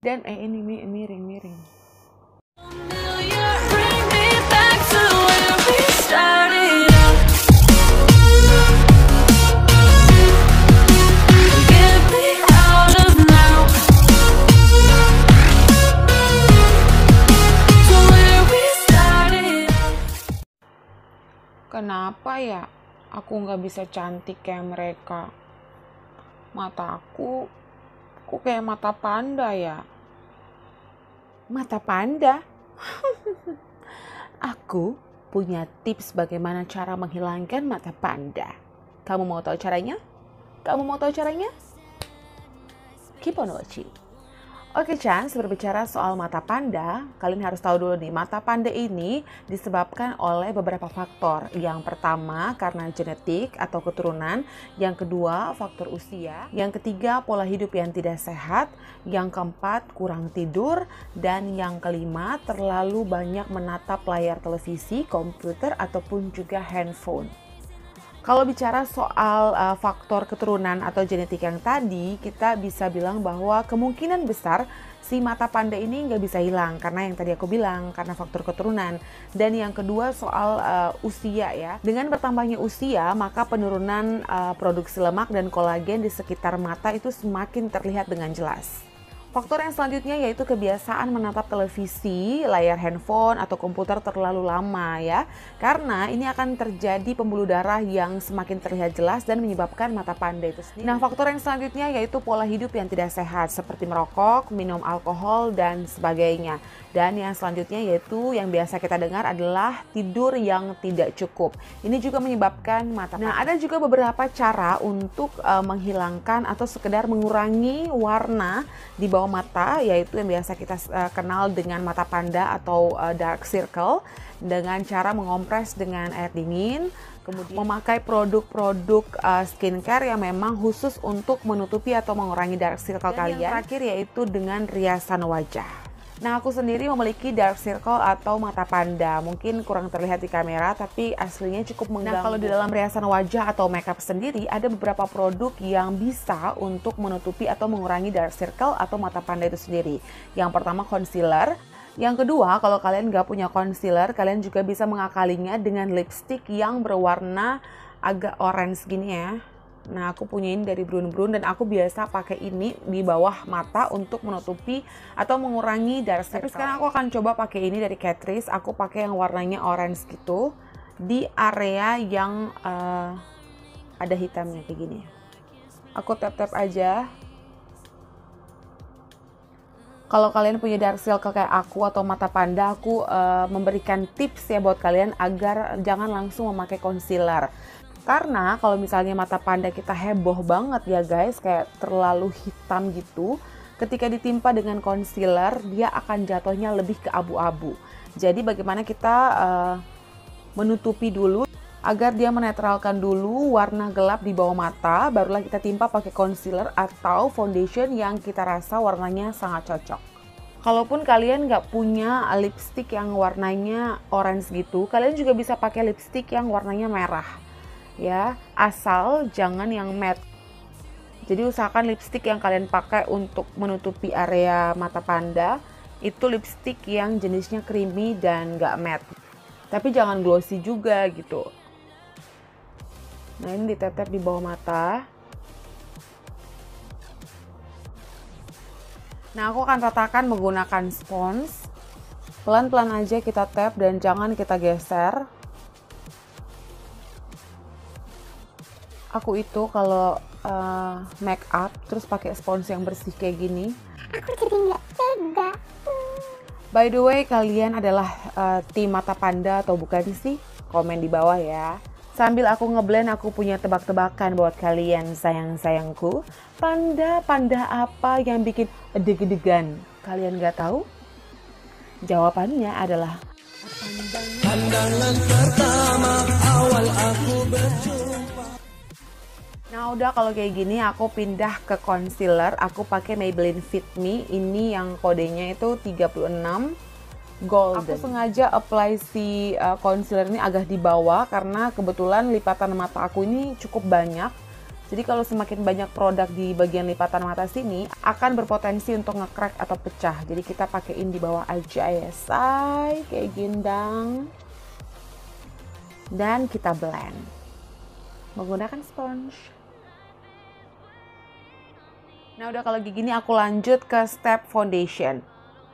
Dan ini miring. Kenapa ya aku nggak bisa cantik kayak mereka? Mata aku kok kayak mata panda ya? Mata panda? Aku punya tips bagaimana cara menghilangkan mata panda. Kamu mau tahu caranya? Keep on watching. Oke Chance, berbicara soal mata panda, kalian harus tahu dulu nih, mata panda ini disebabkan oleh beberapa faktor. Yang pertama, karena genetik atau keturunan. Yang kedua, faktor usia. Yang ketiga, pola hidup yang tidak sehat. Yang keempat, kurang tidur. Dan yang kelima, terlalu banyak menatap layar televisi, komputer, ataupun juga handphone. Kalau bicara soal faktor keturunan atau genetik yang tadi, kita bisa bilang bahwa kemungkinan besar si mata panda ini nggak bisa hilang karena yang tadi aku bilang, karena faktor keturunan. Dan yang kedua soal usia ya. Dengan bertambahnya usia, maka penurunan produksi lemak dan kolagen di sekitar mata itu semakin terlihat dengan jelas. Faktor yang selanjutnya yaitu kebiasaan menatap televisi, layar handphone, atau komputer terlalu lama ya. Karena ini akan terjadi pembuluh darah yang semakin terlihat jelas dan menyebabkan mata panda itu sendiri. Nah, faktor yang selanjutnya yaitu pola hidup yang tidak sehat seperti merokok, minum alkohol, dan sebagainya. Dan yang selanjutnya yaitu yang biasa kita dengar adalah tidur yang tidak cukup. Ini juga menyebabkan mata panda. Nah, ada juga beberapa cara untuk menghilangkan atau sekedar mengurangi warna di bawah mata, yaitu yang biasa kita kenal dengan mata panda atau dark circle, dengan cara mengompres dengan air dingin, kemudian memakai produk-produk skincare yang memang khusus untuk menutupi atau mengurangi dark circle kalian. Yang terakhir yaitu dengan riasan wajah. Nah, aku sendiri memiliki dark circle atau mata panda. Mungkin kurang terlihat di kamera, tapi aslinya cukup mengganggu. Nah, kalau di dalam riasan wajah atau makeup sendiri, ada beberapa produk yang bisa untuk menutupi atau mengurangi dark circle atau mata panda itu sendiri. Yang pertama, concealer. Yang kedua, kalau kalian nggak punya concealer, kalian juga bisa mengakalinya dengan lipstick yang berwarna agak orange gini ya. Nah, aku punya ini dari Brun dan aku biasa pakai ini di bawah mata untuk menutupi atau mengurangi dark circle. Tapi sekarang aku akan coba pakai ini dari Catrice. Aku pakai yang warnanya orange gitu di area yang ada hitamnya kayak gini. Aku tap-tap aja. Kalau kalian punya dark circle kayak aku atau mata panda, aku memberikan tips ya buat kalian agar jangan langsung memakai concealer. Karena kalau misalnya mata panda kita heboh banget ya guys, kayak terlalu hitam gitu, ketika ditimpa dengan concealer, dia akan jatuhnya lebih ke abu-abu. Jadi bagaimana kita menutupi dulu, agar dia menetralkan dulu warna gelap di bawah mata, barulah kita timpa pakai concealer atau foundation yang kita rasa warnanya sangat cocok. Kalaupun kalian nggak punya lipstick yang warnanya orange gitu, kalian juga bisa pakai lipstick yang warnanya merah. Ya, asal jangan yang matte. Jadi usahakan lipstick yang kalian pakai untuk menutupi area mata panda itu lipstick yang jenisnya creamy dan nggak matte. Tapi jangan glossy juga gitu. Nah, ini ditetep di bawah mata. Nah, aku akan ratakan menggunakan spons. Pelan-pelan aja kita tap dan jangan kita geser. Aku itu kalau make up terus pakai spons yang bersih kayak gini, aku jadi nggak tega. By the way, kalian adalah tim mata panda atau bukan sih? Komen di bawah ya. Sambil aku ngeblend, aku punya tebak-tebakan buat kalian sayang-sayangku. Panda apa yang bikin deg-degan? Kalian nggak tahu? Jawabannya adalah pandangan pertama awal aku berjumpa. Nah, udah kalau kayak gini aku pindah ke concealer. Aku pakai Maybelline Fit Me. Ini yang kodenya itu 36 golden. Aku sengaja apply si concealer ini agak di bawah karena kebetulan lipatan mata aku ini cukup banyak. Jadi kalau semakin banyak produk di bagian lipatan mata sini, akan berpotensi untuk nge-crack atau pecah. Jadi kita pakein di bawah aja ya, say, kayak gendang. Dan kita blend menggunakan sponge. Nah udah kalau gini aku lanjut ke step foundation.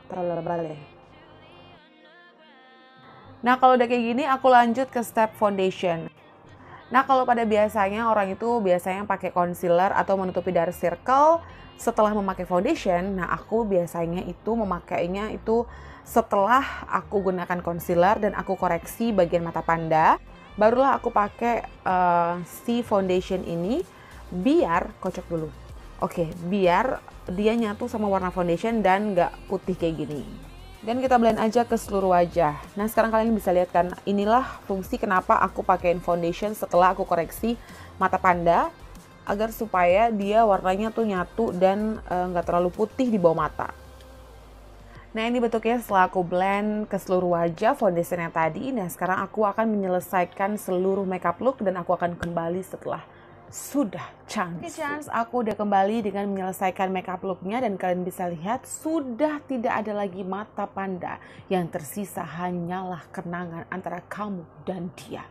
Nah kalau udah kayak gini aku lanjut ke step foundation. Nah kalau pada biasanya orang itu biasanya pakai concealer atau menutupi dark circle setelah memakai foundation. Nah aku biasanya itu memakainya itu setelah aku gunakan concealer dan aku koreksi bagian mata panda. Barulah aku pakai si foundation ini biar kocok dulu. Oke, biar dia nyatu sama warna foundation dan nggak putih kayak gini. Dan kita blend aja ke seluruh wajah. Nah sekarang kalian bisa lihat kan, inilah fungsi kenapa aku pakein foundation setelah aku koreksi mata panda, agar supaya dia warnanya tuh nyatu dan nggak terlalu putih di bawah mata. Nah ini bentuknya setelah aku blend ke seluruh wajah foundation yang tadi. Nah sekarang aku akan menyelesaikan seluruh makeup look dan aku akan kembali setelah sudah cantik. Chance, aku udah kembali dengan menyelesaikan makeup looknya dan kalian bisa lihat sudah tidak ada lagi mata panda. Yang tersisa hanyalah kenangan antara kamu dan dia.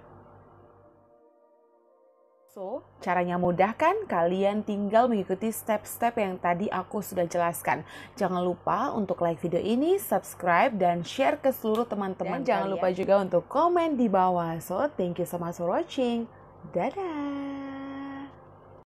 So, caranya mudah kan? Kalian tinggal mengikuti step-step yang tadi aku sudah jelaskan. Jangan lupa untuk like video ini, subscribe, dan share ke seluruh teman-teman. Jangan lupa juga untuk komen di bawah. So, thank you so much for watching. Dadah!